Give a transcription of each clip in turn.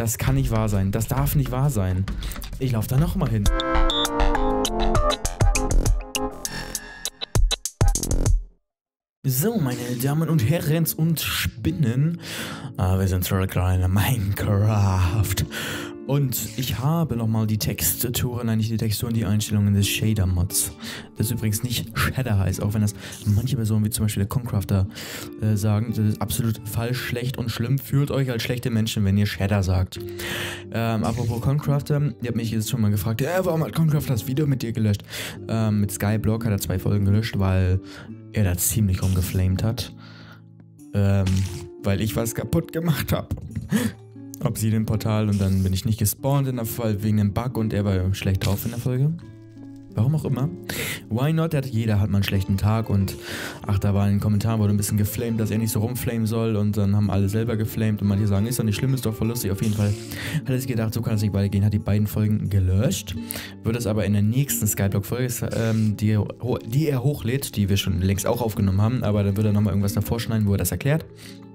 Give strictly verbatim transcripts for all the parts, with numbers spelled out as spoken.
Das kann nicht wahr sein. Das darf nicht wahr sein. Ich laufe da nochmal hin. So, meine Damen und Herren und Spinnen. Ah, wir sind zurück in Minecraft. Und ich habe nochmal die Texturen, nein, nicht die Texturen, die Einstellungen des Shader-Mods. Das übrigens nicht Shader heißt, auch wenn das manche Personen, wie zum Beispiel der Concrafter, äh, sagen, das ist absolut falsch, schlecht und schlimm. Fühlt euch als schlechte Menschen, wenn ihr Shader sagt. Ähm, apropos Concrafter, ihr habt mich jetzt schon mal gefragt, äh, warum hat Concrafter das Video mit dir gelöscht? Ähm, mit Skyblock hat er zwei Folgen gelöscht, weil er da ziemlich rumgeflamed hat. Ähm, weil ich was kaputt gemacht habe. Obsidian-Portal und dann bin ich nicht gespawnt in der Fall wegen einem Bug und er war schlecht drauf in der Folge. Warum auch immer. Why not? Jeder hat mal einen schlechten Tag und ach, da war in den Kommentaren wurde ein bisschen geflamed, dass er nicht so rumflamen soll und dann haben alle selber geflamed und manche sagen, ist doch nicht schlimm, ist doch voll lustig. Auf jeden Fall hat er sich gedacht, so kann es nicht weitergehen, hat die beiden Folgen gelöscht, wird es aber in der nächsten Skyblock-Folge, ähm, die, die er hochlädt, die wir schon längst auch aufgenommen haben, aber dann wird er nochmal irgendwas davor schneiden, wo er das erklärt.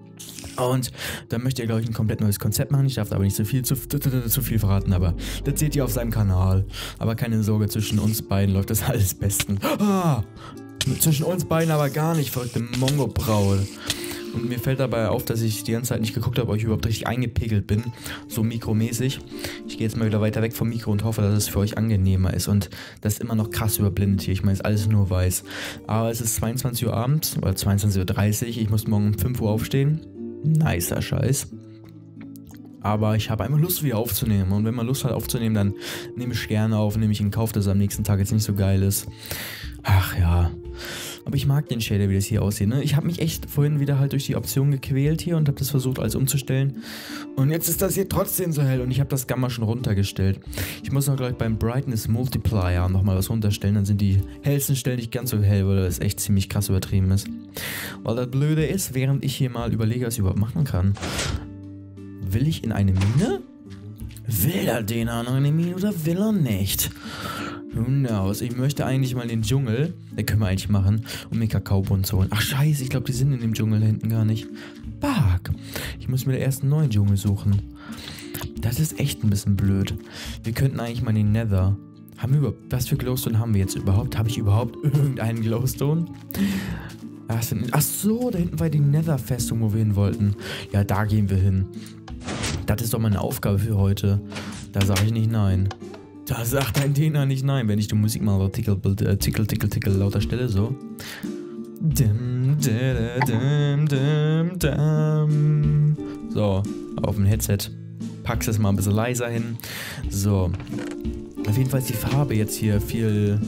Und dann möchte er, glaube ich, ein komplett neues Konzept machen. Ich darf aber nicht zu viel, zu, zu viel verraten, aber das seht ihr auf seinem Kanal. Aber keine Sorge, zwischen uns beiden läuft das alles bestens. Ah, zwischen uns beiden aber gar nicht, verrückte Mongo-Braul. Und mir fällt dabei auf, dass ich die ganze Zeit nicht geguckt habe, ob ich überhaupt richtig eingepegelt bin. So mikromäßig. Ich gehe jetzt mal wieder weiter weg vom Mikro und hoffe, dass es für euch angenehmer ist. Und das ist immer noch krass überblindet hier. Ich meine, es ist alles nur weiß. Aber es ist zweiundzwanzig Uhr abends oder zweiundzwanzig Uhr dreißig. Ich muss morgen um fünf Uhr aufstehen. Nicer Scheiß. Aber ich habe einfach Lust, wieder aufzunehmen. Und wenn man Lust hat aufzunehmen, dann nehme ich gerne auf, nehme ich in Kauf, dass es am nächsten Tag jetzt nicht so geil ist. Ach ja. Aber ich mag den Shader, wie das hier aussieht. Ne? Ich habe mich echt vorhin wieder halt durch die Option gequält hier und habe das versucht, alles umzustellen. Und jetzt ist das hier trotzdem so hell und ich habe das Gamma schon runtergestellt. Ich muss noch gleich beim Brightness Multiplier nochmal was runterstellen. Dann sind die hellsten Stellen nicht ganz so hell, weil das echt ziemlich krass übertrieben ist. Weil das Blöde ist, während ich hier mal überlege, was ich überhaupt machen kann. Will ich in eine Mine? Will er den noch in eine Mine oder will er nicht? Who knows? Ich möchte eigentlich mal in den Dschungel, den können wir eigentlich machen, um mir Kakaobohnen zu holen. Ach scheiße, ich glaube, die sind in dem Dschungel da hinten gar nicht. Fuck. Ich muss mir erst einen neuen Dschungel suchen. Das ist echt ein bisschen blöd. Wir könnten eigentlich mal in den Nether. Haben wir überhaupt, was für Glowstone haben wir jetzt überhaupt? Habe ich überhaupt irgendeinen Glowstone? Ach so, da hinten war die Nether-Festung, wo wir hin wollten. Ja, da gehen wir hin. Das ist doch meine Aufgabe für heute. Da sage ich nicht nein. Da sagt ein Dena nicht nein, wenn ich die Musik mal tickel, tickel, tickel, tickel lauter stelle, so. So, auf dem Headset. Pack's es mal ein bisschen leiser hin. So. Auf jeden Fall ist die Farbe jetzt hier viel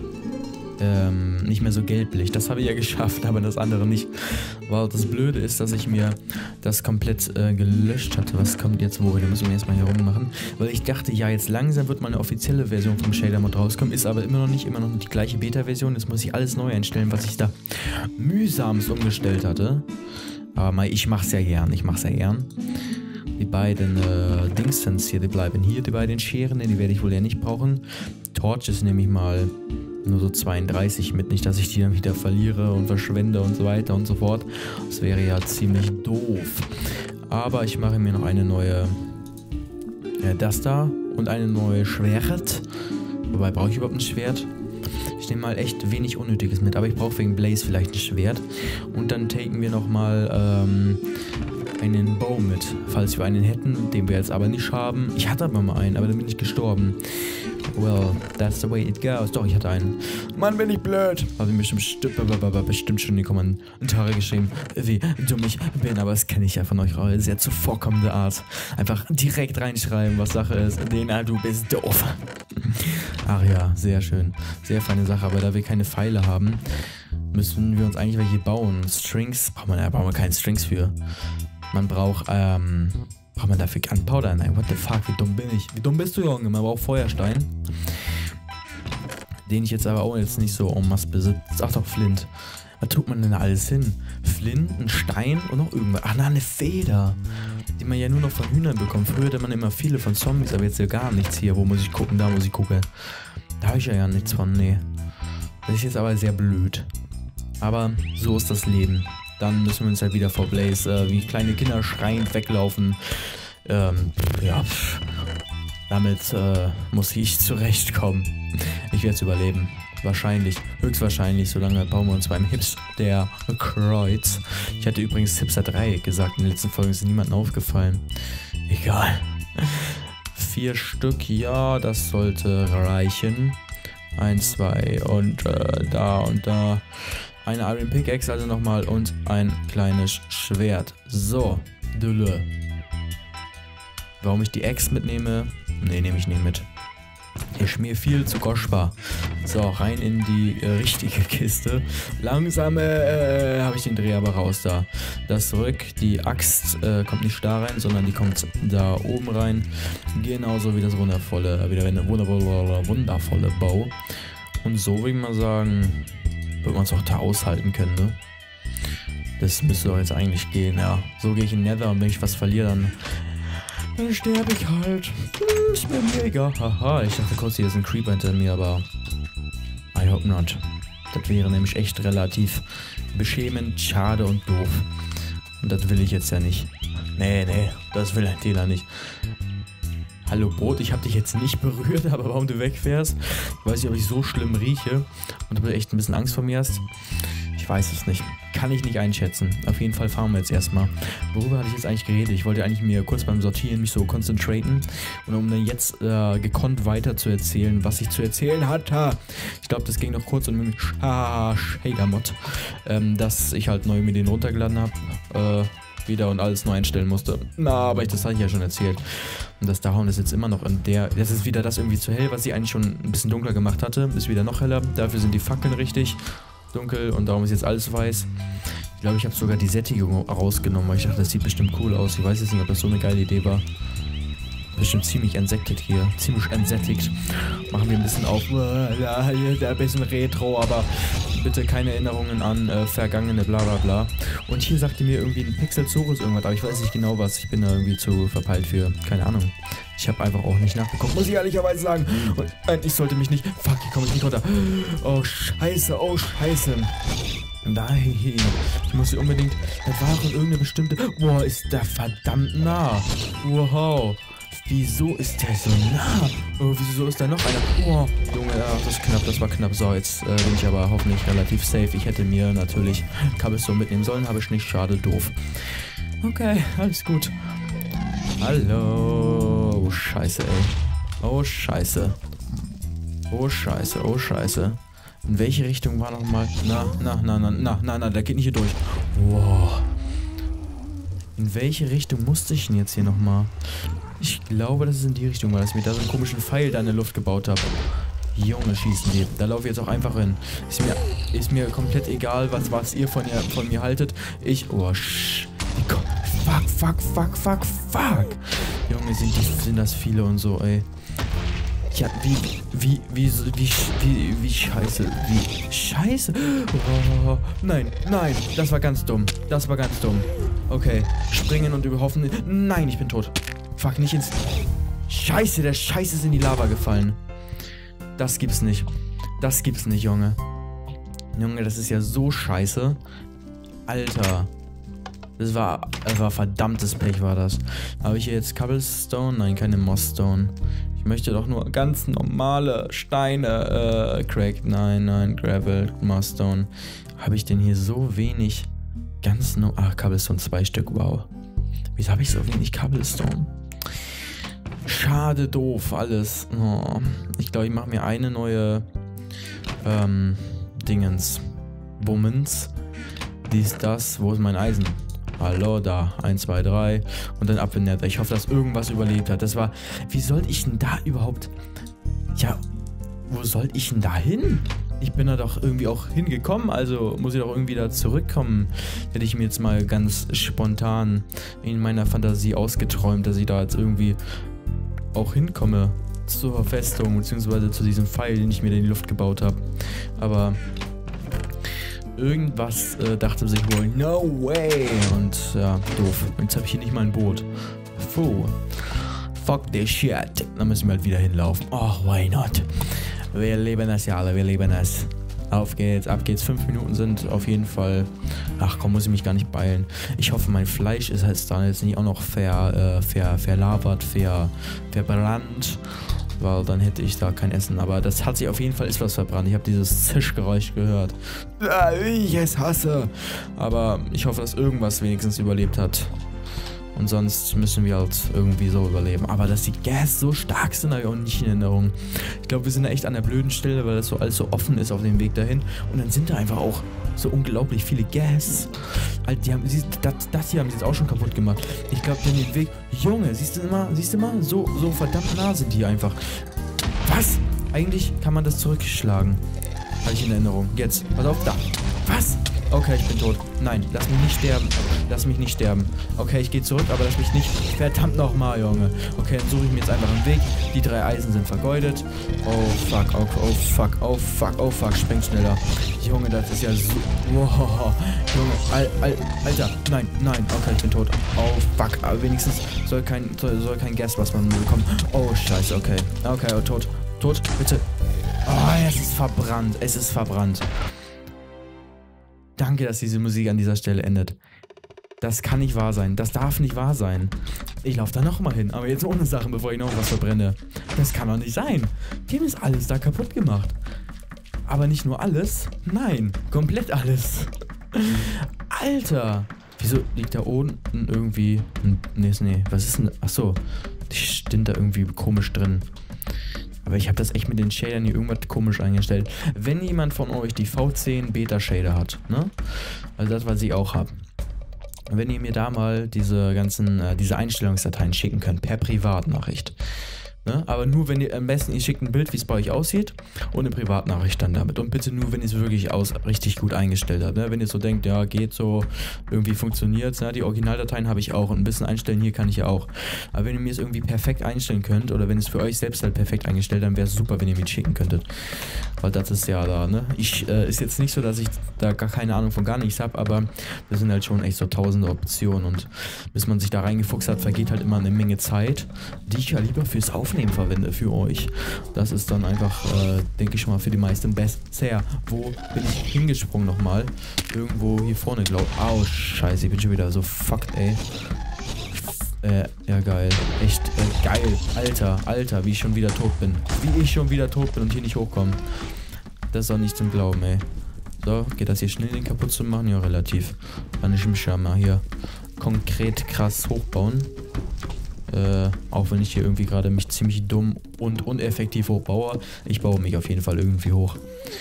ähm, nicht mehr so gelblich. Das habe ich ja geschafft, aber das andere nicht. Weil das Blöde ist, dass ich mir das komplett äh, gelöscht hatte. Was kommt jetzt wo? Da müssen wir erstmal hier rummachen. Weil ich dachte, ja, jetzt langsam wird mal eine offizielle Version vom Shader Mod rauskommen. Ist aber immer noch nicht, immer noch die gleiche Beta-Version. Jetzt muss ich alles neu einstellen, was ich da mühsamst umgestellt hatte. Aber ich mach's ja gern, ich mach's ja gern. Die beiden äh, Dingsens hier, die bleiben hier, die beiden Scheren, die werde ich wohl ja nicht brauchen. Torches nehme ich mal nur so zweiunddreißig mit, nicht, dass ich die dann wieder verliere und verschwende und so weiter und so fort. Das wäre ja ziemlich doof. Aber ich mache mir noch eine neue, äh, das da und eine neue Schwert. Wobei, brauche ich überhaupt ein Schwert? Ich nehme mal echt wenig Unnötiges mit, aber ich brauche wegen Blaze vielleicht ein Schwert. Und dann taken wir nochmal ähm, einen Bow mit, falls wir einen hätten, den wir jetzt aber nicht haben. Ich hatte aber mal einen, aber dann bin ich gestorben. Well, that's the way it goes. Doch, ich hatte einen. Mann, bin ich blöd. Habe ich bestimmt, bestimmt schon in die Kommentare geschrieben, wie dumm ich bin. Aber das kenne ich ja von euch auch. Sehr zuvorkommende Art. Einfach direkt reinschreiben, was Sache ist. Dena, du bist doof. Ach ja, sehr schön. Sehr feine Sache. Aber da wir keine Pfeile haben, müssen wir uns eigentlich welche bauen. Strings, braucht man, da brauchen wir keine Strings für. Man braucht, ähm... Braucht man dafür Gunpowder? Nein, what the fuck, wie dumm bin ich? Wie dumm bist du, Junge? Man braucht Feuerstein. Den ich jetzt aber auch jetzt nicht so en masse besitze. Ach doch, Flint. Was tut man denn da alles hin? Flint, ein Stein und noch irgendwas. Ach na, eine Feder. Die man ja nur noch von Hühnern bekommt. Früher hatte man immer viele von Zombies, aber jetzt ja gar nichts hier. Wo muss ich gucken? Da muss ich gucken. Da habe ich ja gar nichts von, nee. Das ist jetzt aber sehr blöd. Aber so ist das Leben. Dann müssen wir uns halt wieder vor Blaze äh, wie kleine Kinder schreiend weglaufen. Ähm, ja, pff, damit äh, muss ich zurechtkommen. Ich werde es überleben. Wahrscheinlich, höchstwahrscheinlich, solange bauen wir uns beim Hips der Kreuz. Ich hatte übrigens Hipster drei gesagt, in den letzten Folgen ist niemandem aufgefallen. Egal. Vier Stück, ja, das sollte reichen. Eins, zwei und äh, da und da. Eine Iron Pickaxe also nochmal und ein kleines Schwert. So, Dülle. Warum ich die Axt mitnehme? Ne, nehme ich nicht mit. Ist mir viel zu kostbar. So, rein in die äh, richtige Kiste. Langsam äh, habe ich den Dreh aber raus da. Das zurück. Die Axt äh, kommt nicht da rein, sondern die kommt da oben rein. Genauso wie das wundervolle, wieder eine wundervolle, wundervolle Bau. Und so würde ich mal sagen, wird man es auch da aushalten können, ne? Das müsste doch jetzt eigentlich gehen, ja. So gehe ich in Nether und wenn ich was verliere, dann, dann sterbe ich halt. Hm, ist mir mega. Haha, ich dachte kurz, hier ist ein Creeper hinter mir, aber I hope not. Das wäre nämlich echt relativ beschämend, schade und doof. Und das will ich jetzt ja nicht. Nee, nee, das will ein Täler nicht. Hallo Boot, ich habe dich jetzt nicht berührt, aber warum du wegfährst? Ich weiß nicht, ob ich so schlimm rieche und ob du echt ein bisschen Angst vor mir hast. Ich weiß es nicht. Kann ich nicht einschätzen. Auf jeden Fall fahren wir jetzt erstmal. Worüber hatte ich jetzt eigentlich geredet? Ich wollte eigentlich mir kurz beim Sortieren mich so konzentrieren. Und um dann jetzt äh, gekonnt weiter zu erzählen, was ich zu erzählen hatte. Ich glaube, das ging noch kurz um den Shader-Mod. Ähm, dass ich halt neu mit den runtergeladen habe. Äh, wieder und alles neu einstellen musste. Na, aber ich, das habe ich ja schon erzählt. Und das Down ist jetzt immer noch in der... Das ist wieder das irgendwie zu hell, was ich eigentlich schon ein bisschen dunkler gemacht hatte. Ist wieder noch heller. Dafür sind die Fackeln richtig dunkel und darum ist jetzt alles weiß. Ich glaube, ich habe sogar die Sättigung rausgenommen, weil ich dachte, das sieht bestimmt cool aus. Ich weiß jetzt nicht, ob das so eine geile Idee war. Bestimmt ziemlich entsättigt hier. Ziemlich entsättigt. Machen wir ein bisschen auf. Ja, hier ein bisschen Retro, aber bitte keine Erinnerungen an äh, vergangene bla bla bla. Und hier sagte mir irgendwie ein Pixelsaurus irgendwas, aber ich weiß nicht genau was. Ich bin da irgendwie zu verpeilt für. Keine Ahnung. Ich habe einfach auch nicht nachgeguckt, muss ich ehrlicherweise sagen. Und nein, ich sollte mich nicht... Fuck, hier komme ich nicht runter. Oh, scheiße, oh, scheiße. Nein, ich muss hier unbedingt... Das war auch irgendeine bestimmte... Boah, ist der verdammt nah. Wow. Wieso ist der so nah? Oh, wieso ist da noch einer? Oh, Junge, ach, das ist knapp, das war knapp. So, jetzt äh, bin ich aber hoffentlich relativ safe. Ich hätte mir natürlich Cobblestone mitnehmen sollen, habe ich nicht. Schade, doof. Okay, alles gut. Hallo. Oh, scheiße, ey. Oh, scheiße. Oh, scheiße, oh, scheiße. In welche Richtung war nochmal? Na, na, na, na, na, na, na, der geht nicht hier durch. Wow. In welche Richtung musste ich denn jetzt hier nochmal? Ich glaube, das ist in die Richtung, weil ich mir da so einen komischen Pfeil da in der Luft gebaut habe. Junge, schießen die. Da laufe ich jetzt auch einfach hin. Ist mir, ist mir komplett egal, was, was ihr von, ihr von mir haltet. Ich... Oh, sch... Fuck, fuck, fuck, fuck, fuck. Junge, sind, die, sind das viele und so, ey. Ja, wie, wie, wie, wie, wie, wie scheiße, wie scheiße. Oh, nein, nein, das war ganz dumm. Das war ganz dumm. Okay, springen und überhoffen. Nein, ich bin tot. Fuck, nicht ins... Scheiße, der Scheiß ist in die Lava gefallen. Das gibt's nicht. Das gibt's nicht, Junge. Junge, das ist ja so scheiße. Alter. Das war, das war verdammtes Pech, war das. Habe ich hier jetzt Cobblestone? Nein, keine Mossstone. Ich möchte doch nur ganz normale Steine. Äh, Crack. Nein, nein, Gravel, Mossstone. Habe ich denn hier so wenig? Ganz nur... Ach, Cobblestone, zwei Stück, wow. Wieso habe ich so wenig Cobblestone? Schade, doof, alles. Oh. Ich glaube, ich mache mir eine neue... Ähm, Dingens. Bummens. Dies, das. Wo ist mein Eisen? Hallo, da. eins, zwei, drei. Und dann ab in Nether. Ich hoffe, dass irgendwas überlebt hat. Das war... Wie sollte ich denn da überhaupt... Ja, wo sollte ich denn da hin? Ich bin da doch irgendwie auch hingekommen, also muss ich doch irgendwie da zurückkommen. Hätte ich mir jetzt mal ganz spontan in meiner Fantasie ausgeträumt, dass ich da jetzt irgendwie auch hinkomme zur Festung, beziehungsweise zu diesem Pfeil, den ich mir in die Luft gebaut habe. Aber... Irgendwas äh, dachte sich wohl, no way. Und ja, doof. Jetzt habe ich hier nicht mal ein Boot. Puh. Fuck this shit. Da müssen wir halt wieder hinlaufen. Oh, why not? Wir lieben das ja alle, wir lieben es. Auf geht's, ab geht's. Fünf Minuten sind auf jeden Fall... Ach komm, muss ich mich gar nicht beeilen. Ich hoffe, mein Fleisch ist halt dann jetzt nicht auch noch ver, äh, ver, verlabert, ver, verbrannt. Weil dann hätte ich da kein Essen. Aber das hat sich auf jeden Fall ist was verbrannt. Ich habe dieses Zischgeräusch gehört. Ich es hasse. Aber ich hoffe, dass irgendwas wenigstens überlebt hat. Und sonst müssen wir halt irgendwie so überleben. Aber dass die Gas so stark sind, habe ich auch nicht in Erinnerung. Ich glaube, wir sind da echt an der blöden Stelle, weil das so alles so offen ist auf dem Weg dahin. Und dann sind da einfach auch so unglaublich viele Gas. Alter, die haben, das, das hier haben sie jetzt auch schon kaputt gemacht. Ich glaube, den Weg... Junge, siehst du mal, siehst du mal? So, so verdammt nah sind die einfach. Was? Eigentlich kann man das zurückschlagen. Habe ich in Erinnerung. Jetzt, pass auf, da. Was? Okay, ich bin tot. Nein, lass mich nicht sterben. Lass mich nicht sterben. Okay, ich gehe zurück, aber lass mich nicht... Verdammt nochmal, Junge. Okay, dann suche ich mir jetzt einfach einen Weg. Die drei Eisen sind vergeudet. Oh, fuck, oh, oh, fuck, oh, fuck, oh, fuck. Spring schneller. Junge, das ist ja so... Wow. Junge, Al, Al, Alter. Nein, nein. Okay, ich bin tot. Oh, fuck. Aber wenigstens soll kein, soll, soll kein Gas, was man bekommt. Oh, scheiße, okay. Okay, oh, tot. Tot, bitte. Oh, es ist verbrannt. Es ist verbrannt. Danke, dass diese Musik an dieser Stelle endet. Das kann nicht wahr sein. Das darf nicht wahr sein. Ich laufe da nochmal hin, aber jetzt ohne Sachen, bevor ich noch was verbrenne. Das kann doch nicht sein. Die haben ist alles da kaputt gemacht. Aber nicht nur alles. Nein, komplett alles. Alter. Wieso liegt da unten irgendwie... Nee, nee, was ist denn... Achso, die stehen da irgendwie komisch drin. Aber ich habe das echt mit den Shadern hier irgendwas komisch eingestellt. Wenn jemand von euch die V zehn Beta Shader hat, ne? Also das, was ich auch habe. Wenn ihr mir da mal diese ganzen, äh, diese Einstellungsdateien schicken könnt, per Privatnachricht. Ne? Aber nur, wenn ihr am besten, ihr schickt ein Bild, wie es bei euch aussieht und eine Privatnachricht dann damit. Und bitte nur, wenn ihr es wirklich aus richtig gut eingestellt habt. Ne? Wenn ihr so denkt, ja, geht so, irgendwie funktioniert. Ne? Die Originaldateien habe ich auch und ein bisschen einstellen hier kann ich ja auch. Aber wenn ihr mir es irgendwie perfekt einstellen könnt oder wenn es für euch selbst halt perfekt eingestellt, dann wäre es super, wenn ihr mir schicken könntet. Weil das ist ja da, ne? Ich, äh, ist jetzt nicht so, dass ich da gar keine Ahnung von gar nichts habe, aber das sind halt schon echt so tausende Optionen und bis man sich da reingefuchst hat, vergeht halt immer eine Menge Zeit, die ich ja lieber fürs Aufnehmen verwende für euch. Das ist dann einfach, äh, denke ich mal, für die meisten besser. Wo bin ich hingesprungen nochmal? Irgendwo hier vorne, glaube ich. Au, scheiße, ich bin schon wieder so fucked, ey. Äh, ja geil. Echt, äh, geil. Alter, Alter, wie ich schon wieder tot bin. Wie ich schon wieder tot bin und hier nicht hochkomme. Das ist doch nicht zum Glauben, ey. So, geht das hier schnell, den kaputt zu machen? Ja, relativ. Kann ich mich ja mal hier konkret krass hochbauen. Äh, auch wenn ich hier irgendwie gerade mich ziemlich dumm und uneffektiv hochbaue. Ich baue mich auf jeden Fall irgendwie hoch.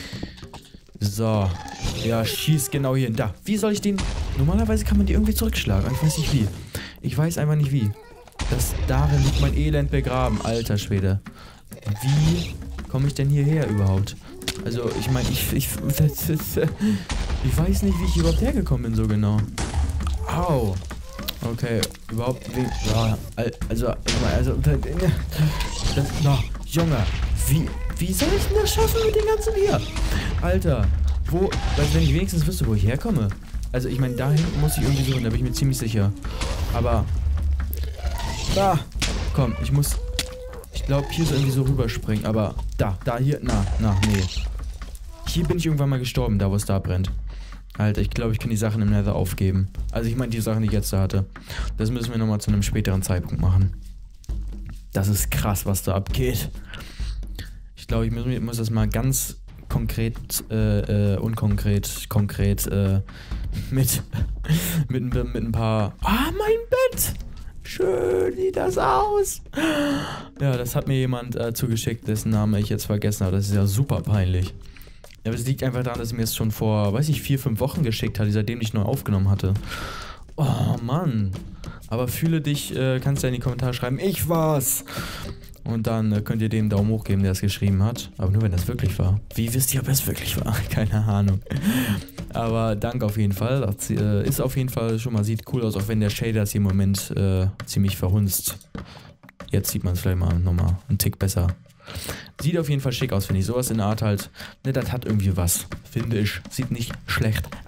So. Ja, schieß genau hier hin. Da. Wie soll ich den... Normalerweise kann man die irgendwie zurückschlagen. Ich weiß nicht wie. Ich weiß einfach nicht wie. Das, darin liegt mein Elend begraben. Alter Schwede. Wie komme ich denn hierher überhaupt? Also, ich meine, ich, ich, ich weiß nicht, wie ich überhaupt hergekommen bin, so genau. Au. Okay, überhaupt, wie, ja, also, also, das, no, Junge, wie, wie soll ich denn das schaffen mit den ganzen hier? Alter, wo, also wenn ich wenigstens wüsste, wo ich herkomme. Also, ich meine, dahin muss ich irgendwie suchen, da bin ich mir ziemlich sicher. Aber, da, komm, ich muss, ich glaube, hier so irgendwie so rüberspringen, aber, da, da, hier, na, na, nee. Hier bin ich irgendwann mal gestorben, da wo es da brennt. Alter, ich glaube, ich kann die Sachen im Nether aufgeben. Also ich meine die Sachen, die ich jetzt da hatte. Das müssen wir nochmal zu einem späteren Zeitpunkt machen. Das ist krass, was da abgeht. Ich glaube, ich muss, ich muss das mal ganz konkret, äh, äh, unkonkret, konkret, äh, mit, mit, mit ein paar... Ah, mein Bett! Schön sieht das aus. Ja, das hat mir jemand äh, zugeschickt, dessen Name ich jetzt vergessen habe. Das ist ja super peinlich. Ja, aber es liegt einfach daran, dass er mir es schon vor, weiß ich, vier, fünf Wochen geschickt hat, seitdem ich neu aufgenommen hatte. Oh, Mann. Aber fühle dich, äh, kannst du ja in die Kommentare schreiben, ich war's. Und dann äh, könnt ihr dem einen Daumen hoch geben, der es geschrieben hat. Aber nur, wenn das wirklich war. Wie wisst ihr, ob es wirklich war? Keine Ahnung. Aber danke auf jeden Fall. Das äh, ist auf jeden Fall schon mal, sieht cool aus, auch wenn der Shader ist hier im Moment äh, ziemlich verhunzt. Jetzt sieht man es vielleicht mal nochmal einen Tick besser. Sieht auf jeden Fall schick aus, finde ich. Sowas in der Art halt, ne, das hat irgendwie was, finde ich. Sieht nicht schlecht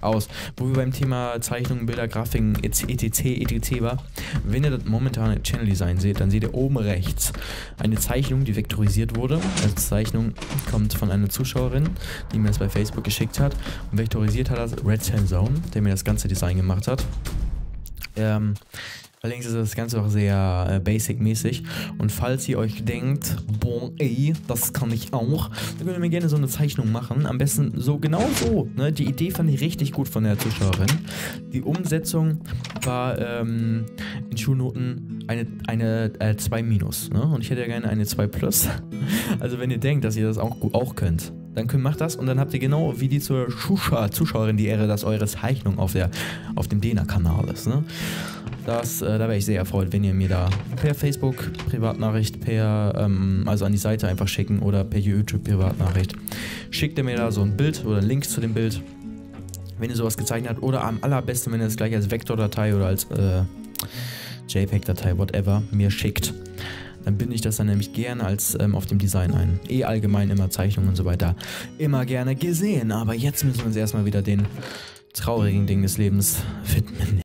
aus. Wo wir beim Thema Zeichnungen, Bilder, Grafiken, et cetera et cetera war. Wenn ihr das momentane Channel Design seht, dann seht ihr oben rechts eine Zeichnung, die vektorisiert wurde. Also Zeichnung kommt von einer Zuschauerin, die mir das bei Facebook geschickt hat. Und vektorisiert hat das Red Sand Zone, der mir das ganze Design gemacht hat. Ähm, allerdings ist das Ganze auch sehr äh, basic-mäßig. Und falls ihr euch denkt, boah, ey, das kann ich auch, dann könnt ihr mir gerne so eine Zeichnung machen. Am besten so, genau so. Ne? Die Idee fand ich richtig gut von der Zuschauerin. Die Umsetzung war ähm, in Schulnoten eine, eine äh, zwei minus. Ne? Und ich hätte ja gerne eine zwei plus. Also wenn ihr denkt, dass ihr das auch, auch könnt, dann könnt, macht das und dann habt ihr genau wie die zur Schuscha, Zuschauerin die Ehre, dass eure Zeichnung auf, der, auf dem Dena-Kanal ist. Ne? Das, äh, da wäre ich sehr erfreut, wenn ihr mir da per Facebook Privatnachricht, per, ähm, also an die Seite einfach schicken oder per YouTube Privatnachricht. Schickt ihr mir da so ein Bild oder Links zu dem Bild, wenn ihr sowas gezeichnet habt. Oder am allerbesten, wenn ihr es gleich als Vektordatei oder als äh, JPEG-Datei, whatever, mir schickt. Dann binde ich das dann nämlich gerne als ähm, auf dem Design ein. Eh allgemein immer Zeichnungen und so weiter. Immer gerne gesehen. Aber jetzt müssen wir uns erstmal wieder den traurigen Dingen des Lebens widmen.